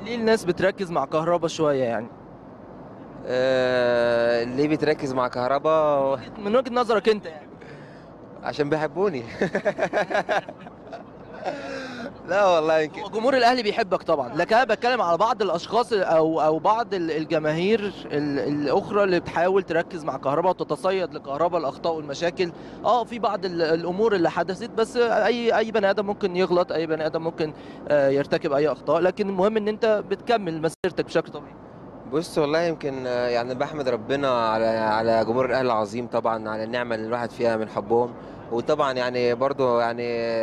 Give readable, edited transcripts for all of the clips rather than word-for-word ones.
ليه الناس بتركز مع كهربا شويه يعني؟ ليه بتركز مع كهربا؟ من وجهة نظرك انت يعني. عشان بيحبوني. لا والله يمكن. هو جمهور الاهلي بيحبك طبعا، لكن انا بتكلم على بعض الاشخاص او بعض الجماهير الاخرى اللي بتحاول تركز مع كهربا وتتصيد لكهربا الاخطاء والمشاكل. اه في بعض الامور اللي حدثت، بس اي بني ادم ممكن يغلط، اي بني ادم ممكن يرتكب اي اخطاء، لكن المهم ان انت بتكمل مسيرتك بشكل طبيعي. بص والله يمكن يعني بحمد ربنا على جمهور الاهلي العظيم، طبعا على النعمه اللي الواحد فيها من حبهم. وطبعا يعني برضو يعني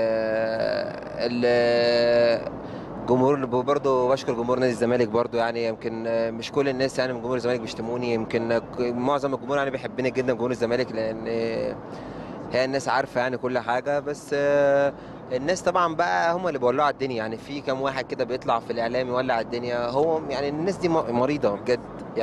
الجمهور برضو بشكر جمهور نادي الزمالك برضو، يعني يمكن مش كل الناس يعني من جمهور الزمالك بيشتموني، يمكن معظم الجمهور يعني بيحبني جدا جمهور الزمالك، لان هي الناس عارفه يعني كل حاجه. بس الناس طبعا بقى هم اللي بيولعوا الدنيا، يعني في كام واحد كده بيطلع في الاعلام يولع الدنيا، هو يعني الناس دي مريضه بجد.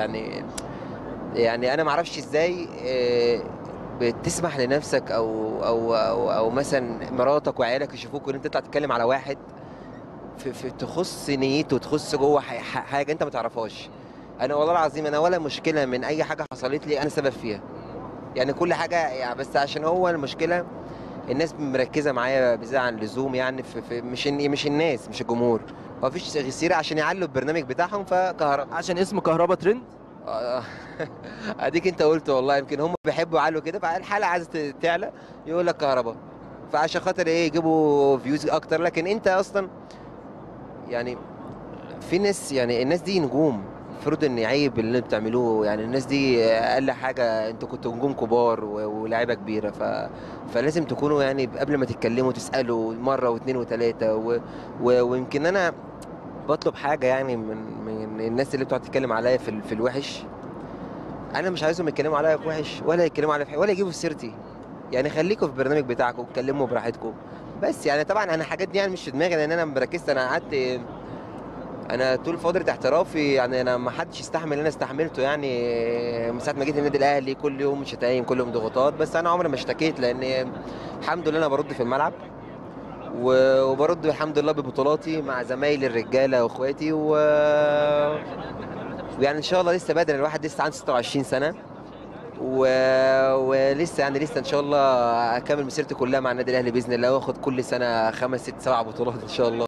يعني انا ما اعرفش ازاي بتسمح لنفسك او مثلا مراتك وعيالك يشوفوك وان انت تطلع تتكلم على واحد في تخص نيته، تخص جوه حاجه انت ما تعرفهاش. انا والله العظيم انا ولا مشكله من اي حاجه حصلت لي انا سبب فيها، يعني كل حاجه يعني، بس عشان هو المشكله الناس مركزه معايا بزياده عن اللزوم، يعني في مش الناس، مش الجمهور. ما فيش غير عشان يعلوا البرنامج بتاعهم فكهرباء. عشان اسم كهربا ترند. آه، اديك انت قلت والله، يمكن هم بيحبوا يعلوا كده، فالحاله عايزه تعلى يقول لك كهرباء، فعشان خاطر ايه يجيبوا فيوز اكتر. لكن انت اصلا يعني في ناس، يعني الناس دي نجوم، المفروض ان عيب اللي بتعملوه، يعني الناس دي اقل حاجه انتوا كنتوا نجوم كبار ولاعيبه كبيره، فلازم تكونوا يعني قبل ما تتكلموا تسالوا مره واثنين وثلاثه ويمكن انا بطلب حاجه يعني من الناس اللي بتقعد تتكلم عليا في الوحش. انا مش عايزهم يتكلموا عليا في وحش، ولا يتكلموا عليا في ولا يجيبوا في سيرتي. يعني خليكم في البرنامج بتاعكم اتكلموا براحتكم. بس يعني طبعا انا الحاجات دي يعني مش في دماغي، لان انا مركزت، انا قعدت انا طول فتره احترافي، يعني انا ما حدش يستحمل اللي انا استحملته، يعني من ساعه ما جيت النادي الاهلي كل يوم شتايم، كل يوم ضغوطات، بس انا عمري ما اشتكيت، لان الحمد لله انا برد في الملعب وبرد الحمد لله ببطولاتي مع زمايلي الرجاله واخواتي ويعني ان شاء الله لسه بدري، الواحد لسه عنده 26 سنه و... ولسه يعني لسه ان شاء الله اكمل مسيرتي كلها مع النادي الاهلي باذن الله، واخد كل سنه خمس ست سبع بطولات ان شاء الله.